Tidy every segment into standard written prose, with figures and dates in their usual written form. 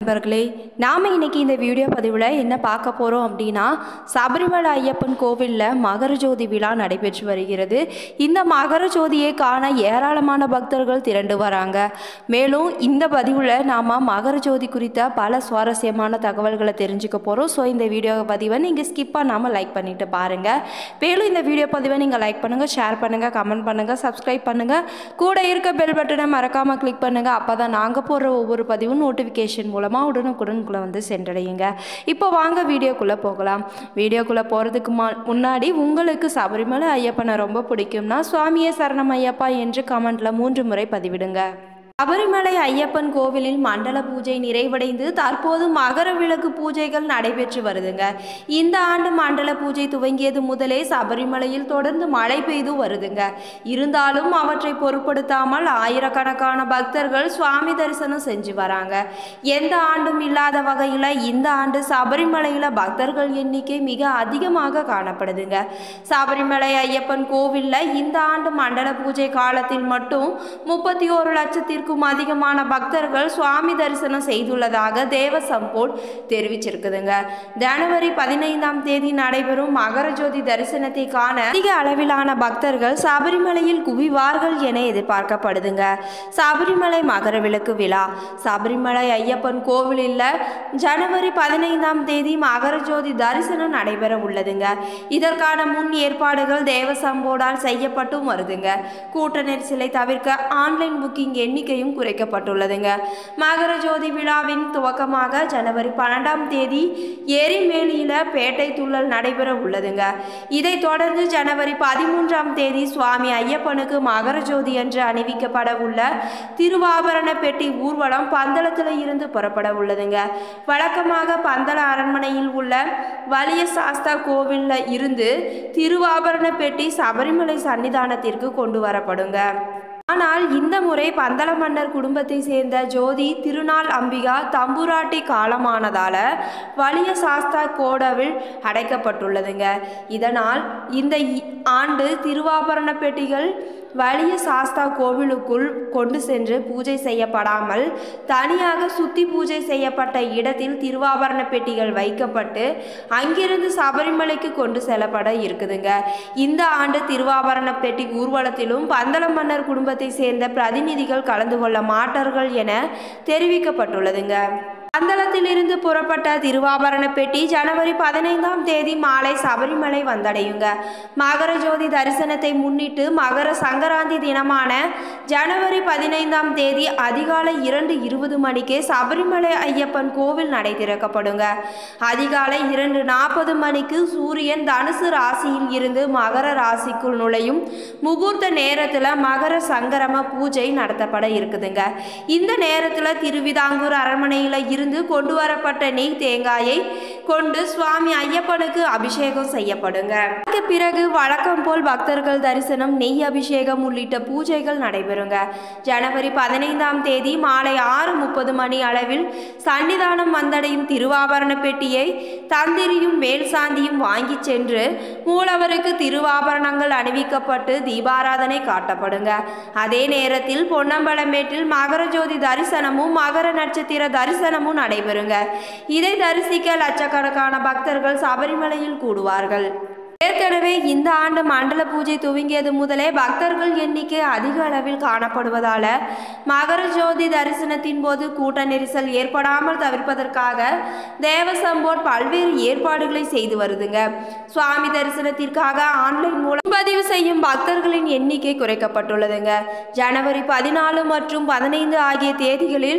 நண்பர்களே, நாம் இன்னைக்கு இந்த வீடியோ பதிவில் என்ன பார்க்க போகிறோம் அப்படின்னா, சபரிமலை ஐயப்பன் கோவிலில் மகர ஜோதி விழா நடைபெற்று வருகிறது. இந்த மகர ஜோதியை காண ஏராளமான பக்தர்கள் திரண்டு வராங்க. மேலும் இந்த பதிவில் நாம் மகர ஜோதி குறித்த பல சுவாரஸ்யமான தகவல்களை தெரிஞ்சுக்க போகிறோம். ஸோ இந்த வீடியோ பதிவை நீங்கள் ஸ்கிப் பண்ணாமல் லைக் பண்ணிட்டு பாருங்கள். மேலும் இந்த வீடியோ பதிவை நீங்கள் லைக் பண்ணுங்கள், ஷேர் பண்ணுங்கள், கமெண்ட் பண்ணுங்கள், சப்ஸ்கிரைப் பண்ணுங்கள். கூட இருக்க பெல் பட்டனை மறக்காமல் கிளிக் பண்ணுங்கள். அப்போ தான் நாங்கள் போடுற ஒவ்வொரு பதிவும் நோட்டிஃபிகேஷன் மூலமாக உடனுக்குடனுக்குள்ளே வந்து சென்றடையுங்க. இப்போ வாங்க வீடியோக்குள்ளே போகலாம். வீடியோக்குள்ளே போகிறதுக்கு முன்னாடி உங்களுக்கு சபரிமலை ஐயப்பனை ரொம்ப பிடிக்கும்னா சுவாமியே சரணம் ஐயப்பா என்று கமெண்ட்டில் 3 முறை பதிவிடுங்க. சபரிமலை ஐயப்பன் கோவிலில் மண்டல பூஜை நிறைவடைந்து தற்போது மகர விளக்கு பூஜைகள் நடைபெற்று வருதுங்க. இந்த ஆண்டு மண்டல பூஜை துவங்கியது முதலே சபரிமலையில் தொடர்ந்து மழை பெய்து வருதுங்க. இருந்தாலும் அவற்றை பொருட்படுத்தாமல் ஆயிரக்கணக்கான பக்தர்கள் சுவாமி தரிசனம் செஞ்சு வராங்க. எந்த ஆண்டும் இல்லாத வகையில் இந்த ஆண்டு சபரிமலையில் பக்தர்கள் எண்ணிக்கை மிக அதிகமாக காணப்படுதுங்க. சபரிமலை ஐயப்பன் கோவிலில் இந்த ஆண்டு மண்டல பூஜை காலத்தில் மட்டும் 31 லட்சத்திற்கு அதிகமான பக்தர்கள் சுவாமி தரிசனம் செய்துள்ளதாக தேவசம்போர்ட் தெரிவிச்சிருக்குதுங்க. ஜனவரி 15ஆம் தேதி நடைபெறும் மகர ஜோதி தரிசனத்தை காண அதிக அளவிலான பக்தர்கள் சபரிமலையில் குவிவார்கள் என எதிர்பார்க்கப்படுதுங்க. சபரிமலை மகர விளக்கு விழா சபரிமலை ஐயப்பன் கோவிலில் ஜனவரி 15ஆம் தேதி மகர ஜோதி தரிசனம் நடைபெற உள்ளதுங்க. இதற்கான முன் ஏற்பாடுகள் தேவசம்போர்டால் செய்யப்பட்டும் வருதுங்க. கூட்ட நெரிசலை தவிர்க்க ஆன்லைன் புக்கிங் எண்ணிக்கையும் குறைக்கப்பட்டுள்ளதுங்க. மகர ஜோதி விழாவின் துவக்கமாக ஜனவரி 12ஆம் தேதி எரிமேலியில பேட்டை துள்ளல் நடைபெற உள்ளதுங்க. இதைத் தொடர்ந்து ஜனவரி 13ஆம் தேதி சுவாமி ஐயப்பனுக்கு மகர ஜோதி என்று அணிவிக்கப்பட உள்ள திருவாபரண பெட்டி ஊர்வலம் பந்தளத்தில் இருந்து புறப்பட உள்ளதுங்க. வழக்கமாக பந்தள அரண்மனையில் உள்ள வலிய சாஸ்தா கோவிலில் இருந்து திருவாபரண பெட்டி சபரிமலை சன்னிதானத்திற்கு கொண்டு வரப்படுங்க. ஆனால் இந்த முறை பந்தள மன்னர் குடும்பத்தை சேர்ந்த ஜோதி திருநாள் அம்பிகா தம்புராட்டி காலமானதால வலிய சாஸ்தா கோடாவில் அடைக்கப்பட்டுள்ளதுங்க. இதனால் இந்த ஆண்டு திருவாபரண பெட்டிகள் வலிய சாஸ்தா கோவிலுக்குள் கொண்டு சென்று பூஜை செய்யப்படாமல் தனியாக சுத்தி பூஜை செய்யப்பட்ட இடத்தில் திருவாபரண பெட்டிகள் வைக்கப்பட்டு அங்கிருந்து சபரிமலைக்கு கொண்டு செல்லப்பட இருக்குதுங்க. இந்த ஆண்டு திருவாபரண பெட்டி ஊர்வலத்திலும் பந்தள மன்னர் குடும்பத்தை சேர்ந்த பிரதிநிதிகள் கலந்து கொள்ள மாட்டார்கள் என தெரிவிக்கப்பட்டுள்ளதுங்க. பந்தளத்திலிருந்து புறப்பட்ட திருவாபரண பெட்டி ஜனவரி 15ஆம் தேதி மாலை சபரிமலை வந்தடையுங்க. மகர ஜோதி தரிசனத்தை முன்னிட்டு மகர சங்கராந்தி தினமான ஜனவரி 15ஆம் தேதி அதிகாலை 2:20 மணிக்கே சபரிமலை ஐயப்பன் கோவில் நடை திறக்கப்படுங்க. அதிகாலை 2:40 மணிக்கு சூரியன் தனுசு ராசியில் இருந்து மகர ராசிக்குள் நுழையும் முகூர்த்த நேரத்தில் மகர சங்கரம பூஜை நடத்தப்பட இருக்குதுங்க. இந்த நேரத்தில் திருவிதாங்கூர் அரண்மனையில் இருந்து கொண்டு வரப்பட்ட நெய் தேங்காயை கொண்டு சுவாமி ஐயப்பனுக்கு அபிஷேகம் செய்யப்படுங்க. அதற்கு பிறகு வழக்கம் போல் பக்தர்கள் தரிசனம், நெய் அபிஷேகம் உள்ளிட்ட பூஜைகள் நடைபெறுங்க. ஜனவரி 15ஆம் தேதி மாலை 6:30 மணி அளவில் சன்னிதானம் வந்தடையும் திருவாபரண பெட்டியை தந்திரியும் மேல் சாந்தியும் வாங்கி சென்று மூலவருக்கு திருவாபரணங்கள் அணிவிக்கப்பட்டு தீபாராதனை காட்டப்படுங்க. அதே நேரத்தில் பொன்னம்பலமேட்டில் மகர ஜோதி தரிசனமும் மகர நட்சத்திர தரிசனமும் நடைபெறுங்க. இதை தரிசிக்க லட்சக்கணக்கான பக்தர்கள் சபரிமலையில் கூடுவார்கள். ஏற்கனவே இந்த ஆண்டு மண்டல பூஜை துவங்கியது முதலே பக்தர்கள் எண்ணிக்கை அதிக அளவில் காணப்படுவதால மகர ஜோதி தரிசனத்தின் போது கூட்ட நெரிசல் ஏற்படாமல் தவிர்ப்பதற்காக தேவசம்போர்ட் பல்வேறு ஏற்பாடுகளை செய்து வருதுங்க. சுவாமி தரிசனத்திற்காக ஆன்லைன் மூலம் பதிவு செய்யும் பக்தர்களின் எண்ணிக்கை குறைக்கப்பட்டுள்ளதுங்க. ஜனவரி 14 மற்றும் 15 ஆகிய தேதிகளில்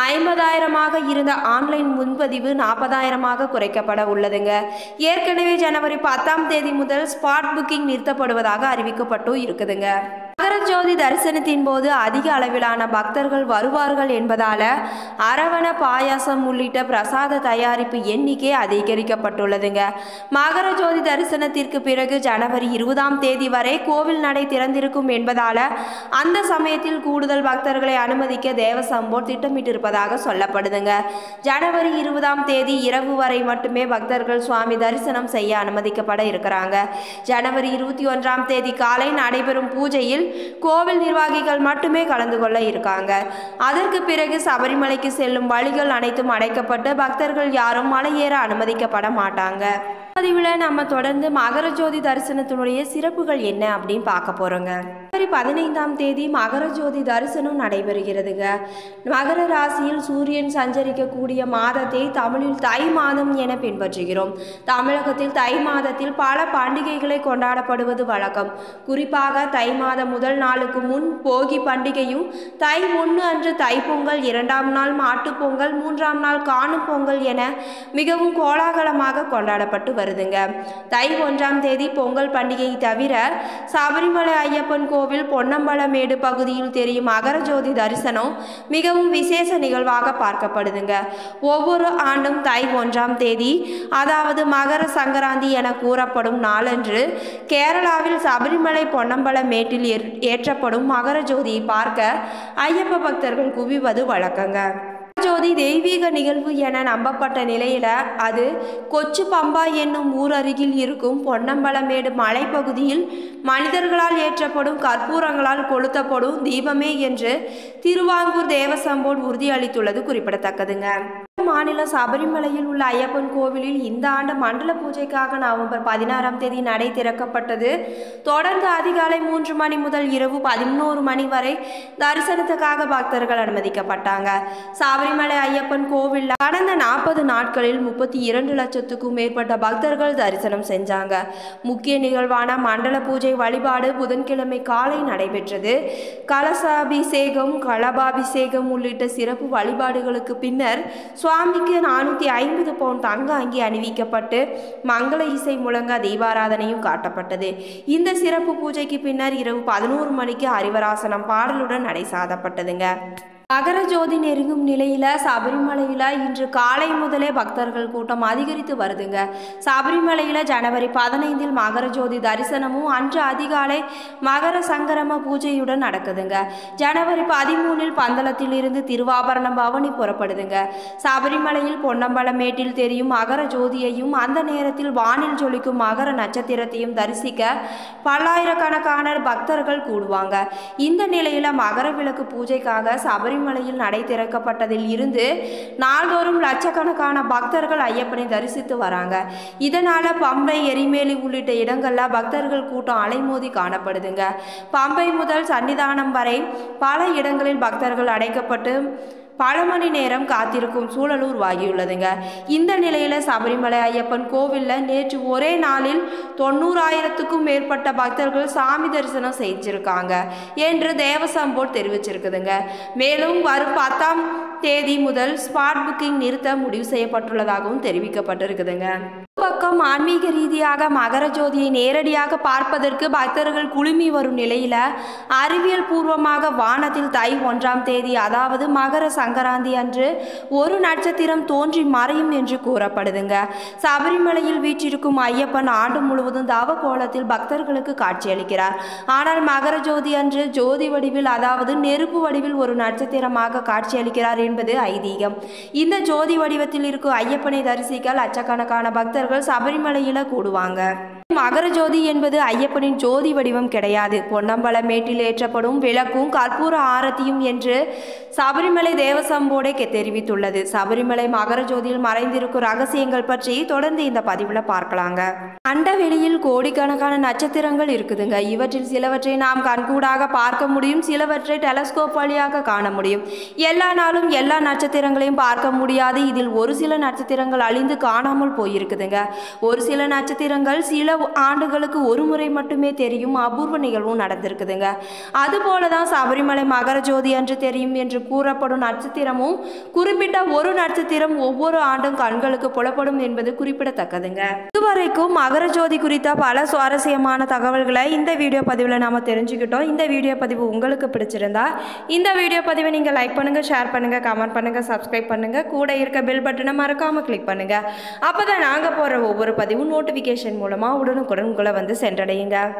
50,000 இருந்த ஆன்லைன் முன்பதிவு 40,000 குறைக்கப்பட உள்ளதுங்க. ஏற்கனவே ஜனவரி 10ஆம் தேதி முதல் ஸ்பாட் புக்கிங் நிறுத்தப்படுவதாக அறிவிக்கப்பட்டு இருக்குதுங்க. மகர ஜோதி தரிசனத்தின் போது அதிக அளவிலான பக்தர்கள் வருவார்கள் என்பதால அரவண பாயாசம் உள்ளிட்ட பிரசாத தயாரிப்பு எண்ணிக்கை அதிகரிக்கப்பட்டுள்ளதுங்க. மகர ஜோதி தரிசனத்திற்கு பிறகு ஜனவரி 20ஆம் தேதி வரை கோவில் நடை திறந்திருக்கும் என்பதால அந்த சமயத்தில் கூடுதல் பக்தர்களை அனுமதிக்க தேவசம்போர்ட் திட்டமிட்டிருப்பதாக சொல்லப்படுதுங்க. ஜனவரி 20ஆம் தேதி இரவு வரை மட்டுமே பக்தர்கள் சுவாமி தரிசனம் செய்ய அனுமதிக்கப்பட இருக்கிறாங்க. ஜனவரி 21ஆம் தேதி காலை நடைபெறும் பூஜையில் கோவில் நிர்வாகிகள் மட்டுமே கலந்து கொள்ள இருக்காங்க. அதற்கு பிறகு சபரிமலைக்கு சபரிமலைக்கு செல்லும் வழிகள் அனைத்தும் அடைக்கப்பட்டு பக்தர்கள் யாரும் மலையேற அனுமதிக்கப்பட மாட்டாங்க. பதிவில் நம்ம தொடர்ந்து மகர ஜோதி தரிசனத்தினுடைய சிறப்புகள் என்ன அப்படின்னு பார்க்க போறோங்க. ஜனவரி 15ஆம் தேதி மகர ஜோதி தரிசனம் நடைபெறுகிறதுங்க. மகர ராசியில் சூரியன் சஞ்சரிக்கக்கூடிய மாதத்தை தமிழில் தை மாதம் என பின்பற்றுகிறோம். தமிழகத்தில் தை மாதத்தில் பல பண்டிகைகளை கொண்டாடப்படுவது வழக்கம். குறிப்பாக தை மாதம் முதல் நாளுக்கு முன் போகி பண்டிகையும், தை 1 அன்று தைப்பொங்கல், 2ஆம் நாள் மாட்டுப்பொங்கல், 3ஆம் நாள் காணும் பொங்கல் என மிகவும் கோலாகலமாக கொண்டாடப்பட்டு வருதுங்க. தை 1ஆம் தேதி பொங்கல் பண்டிகை தவிர சபரிமலை ஐயப்பன் கோவில் பொன்னம்பலமேடு பகுதியில் தெரியும் மகர ஜோதி தரிசனம் மிகவும் விசேஷ நிகழ்வாக பார்க்கப்படுதுங்க. ஒவ்வொரு ஆண்டும் தை 1ஆம் தேதி, அதாவது மகர சங்கராந்தி என கூறப்படும் நாளன்று கேரளாவில் சபரிமலை பொன்னம்பலமேட்டில் ஏற்றப்படும் மகர ஜோதியை பார்க்க ஐயப்ப பக்தர்கள் குவிவது வழக்கங்க. ஜோதி தெய்வீக நிகழ்வு என நம்பப்பட்ட நிலையில அது கொச்சு பம்பா என்னும் ஊர் அருகில் இருக்கும் பொன்னம்பலமேடு மலைப்பகுதியில் மனிதர்களால் ஏற்றப்படும் கற்பூரங்களால் கொளுத்தப்படும் தீபமே என்று திருவாங்கூர் தேவசம் போர்டு உறுதியளித்துள்ளது குறிப்பிடத்தக்கதுங்க. மாநில சபரிமலையில் உள்ள ஐயப்பன் கோவிலில் இந்த ஆண்டு மண்டல பூஜைக்காக நவம்பர் 16ஆம் தேதி நடை திறக்கப்பட்டது. தொடர்ந்து அதிகாலை 3 மணி முதல் இரவு 11 மணி வரை தரிசனத்துக்காக பக்தர்கள் அனுமதிக்கப்பட்டாங்க. சபரிமலை ஐயப்பன் கோவிலில் கடந்த 40 நாட்களில் 32 லட்சத்துக்கும் மேற்பட்ட பக்தர்கள் தரிசனம் செஞ்சாங்க. முக்கிய நிகழ்வான மண்டல பூஜை வழிபாடு புதன்கிழமை காலை நடைபெற்றது. கலசாபிஷேகம், கலபாபிஷேகம் உள்ளிட்ட சிறப்பு வழிபாடுகளுக்கு பின்னர் சுவாமிக்கு 450 பவுன் தங்க அங்கி அணிவிக்கப்பட்டு மங்கள இசை முழங்க தீபாராதனையும் காட்டப்பட்டது. இந்த சிறப்பு பூஜைக்கு பின்னர் இரவு 11 மணிக்கு ஹரிவராசனம் பாடலுடன் நடை சாதப்பட்டதுங்க. மகர ஜோதி நெருங்கும் நிலையில் சபரிமலையில் இன்று காலை முதலே பக்தர்கள் கூட்டம் அதிகரித்து வருதுங்க. சபரிமலையில் ஜனவரி 15இல் மகர ஜோதி தரிசனமும் அன்று அதிகாலை மகர சங்கரம பூஜையுடன் நடக்குதுங்க. ஜனவரி 13இல் பந்தளத்தில் இருந்து திருவாபரணம் பவனி புறப்படுதுங்க. சபரிமலையில் பொன்னம்பலமேட்டில் தெரியும் மகர ஜோதியையும் அந்த நேரத்தில் வானில் ஜொலிக்கும் மகர நட்சத்திரத்தையும் தரிசிக்க பல்லாயிரக்கணக்கான பக்தர்கள் கூடுவாங்க. இந்த நிலையில் மகர விளக்கு பூஜைக்காக சபரிமலையில் நடை திறக்கப்பட்டதில் இருந்து நாள்தோறும் லட்சக்கணக்கான பக்தர்கள் ஐயப்பனை தரிசித்து வராங்க. இதனால பம்பை, எரிமேலி உள்ளிட்ட இடங்கள்ல பக்தர்கள் கூட்டம் அலைமோதி காணப்படுதுங்க. பம்பை முதல் சன்னிதானம் வரை பல இடங்களில் பக்தர்கள் அடைக்கப்பட்டு பல மணி நேரம் காத்திருக்கும் சூழல் உருவாகியுள்ளதுங்க. இந்த நிலையில சபரிமலை ஐயப்பன் கோவிலில் நேற்று ஒரே நாளில் 90,000க்கும் மேற்பட்ட பக்தர்கள் சாமி தரிசனம் செஞ்சிருக்காங்க என்று தேவசம் போர்டு தெரிவிச்சிருக்குதுங்க. மேலும் வரும் 10ஆம் தேதி முதல் ஸ்பாட் புக்கிங் நிறுத்த முடிவு செய்யப்பட்டுள்ளதாகவும் தெரிவிக்கப்பட்டிருக்குதுங்க. பக்கம் ஆன்மீக ரீதியாக மகர ஜோதியை நேரடியாக பார்ப்பதற்கு பக்தர்கள் குழுமி வரும் நிலையில அறிவியல் பூர்வமாக வானத்தில் தை 1ஆம் தேதி, அதாவது மகர சங்கராந்தி அன்று ஒரு நட்சத்திரம் தோன்றி மறையும் என்று கூறப்படுதுங்க. சபரிமலையில் வீற்றிருக்கும் ஐயப்பன் ஆண்டு முழுவதும் தவ கோலத்தில் பக்தர்களுக்கு காட்சியளிக்கிறார். ஆனால் மகர ஜோதி அன்று ஜோதி வடிவில், அதாவது நெருப்பு வடிவில் ஒரு நட்சத்திரமாக காட்சியளிக்கிறார் என்பது ஐதீகம். இந்த ஜோதி வடிவத்தில் இருக்கும் ஐயப்பனை தரிசிக்க லட்சக்கணக்கான பக்தர்கள் சபரிமலையில கூடுவாங்க. மகர ஜோதி என்பது ஐயப்பனின் ஜோதி வடிவம் கிடையாது. பொன்னம்பலமேட்டில் ஏற்றப்படும் விளக்கும் கற்பூர ஆரத்தியும் என்று சபரிமலை தேவசம் போர்டு தெரிவித்துள்ளது. சபரிமலை மகர ஜோதியில் மறைந்திருக்கும் ரகசியங்கள் பற்றி தொடர்ந்து இந்த பதிவில் பார்க்கலாங்க. அண்டவெளியில் கோடிக்கணக்கான நட்சத்திரங்கள் இருக்குதுங்க. இவற்றில் சிலவற்றை நாம் கண்கூடாக பார்க்க முடியும், சிலவற்றை டெலஸ்கோப் வழியாக காண முடியும். எல்லா நாளும் எல்லா நட்சத்திரங்களையும் பார்க்க முடியாது. இதில் ஒரு சில நட்சத்திரங்கள் அழிந்து காணாமல் போயிருக்குதுங்க. ஒரு சில நட்சத்திரங்கள் சில ஆண்டுகளுக்கு ஒரு முறை மட்டுமே தெரியும் அபூர்வ நிகழ்வும் நடந்திருக்குதுங்க. அதுபோல தான் சபரிமலை மகர ஜோதி அன்று தெரியும் என்று கூறப்படும் நட்சத்திரமும் குறிப்பிட்ட ஒரு நட்சத்திரம் ஒவ்வொரு ஆண்டும் கண்களுக்கு புலப்படும் என்பது குறிப்பிடத்தக்கதுங்க. இதுவரைக்கும் மகர ஜோதி குறித்த பல சுவாரஸ்யமான தகவல்களை இந்த வீடியோ பதிவில் நாம தெரிஞ்சுக்கிட்டோம். இந்த வீடியோ பதிவு உங்களுக்கு பிடிச்சிருந்தா இந்த வீடியோ பதிவை நீங்க லைக் பண்ணுங்க, ஷேர் பண்ணுங்க, கமெண்ட் பண்ணுங்க, சப்ஸ்கிரைப் பண்ணுங்க, கூட இருக்க பெல் பட்டனை மறக்காம கிளிக் பண்ணுங்க. அப்பதான் நாங்க போற ஒவ்வொரு பதிவும் நோட்டிபிகேஷன் மூலமா உடனுக்குடன் உங்களை வந்து சென்றடையுங்க.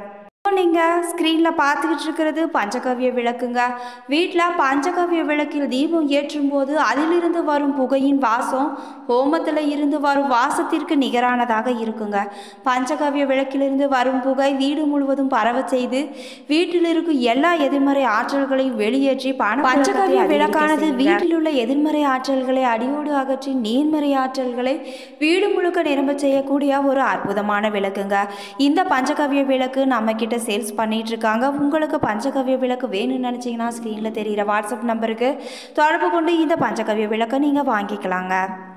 நீங்கள் ஸ்க்ரீனில் பார்த்துக்கிட்டு இருக்கிறது பஞ்சகவ்ய விளக்குங்க. வீட்டில் பஞ்சகவ்ய விளக்கில் தீபம் ஏற்றும் போது அதிலிருந்து வரும் புகையின் வாசம் ஹோமத்தில் இருந்து வரும் வாசத்திற்கு நிகரானதாக இருக்குங்க. பஞ்சகவ்ய விளக்கிலிருந்து வரும் புகை வீடு முழுவதும் பரவ செய்து வீட்டில் இருக்கும் எல்லா எதிர்மறை ஆற்றல்களையும் வெளியேற்றி பஞ்சகவ்ய விளக்கானது வீட்டில் உள்ள எதிர்மறை ஆற்றல்களை அடியோடு அகற்றி நேர்மறை ஆற்றல்களை வீடு முழுக்க நிரம்ப செய்யக்கூடிய ஒரு அற்புதமான விளக்குங்க. இந்த பஞ்சகவ்ய விளக்கு நம்ம கிட்ட சேல்ஸ் பண்ணிட்டு இருக்காங்க. உங்களுக்கு பஞ்சகவ்ய விளக்கு வேணும்னு நினைச்சீங்கன்னா ஸ்க்ரீனில் தெரிகிற வாட்ஸ்அப் நம்பருக்கு தொடர்பு கொண்டு இந்த பஞ்சகவ்ய விளக்கை நீங்கள் வாங்கிக்கலாங்க.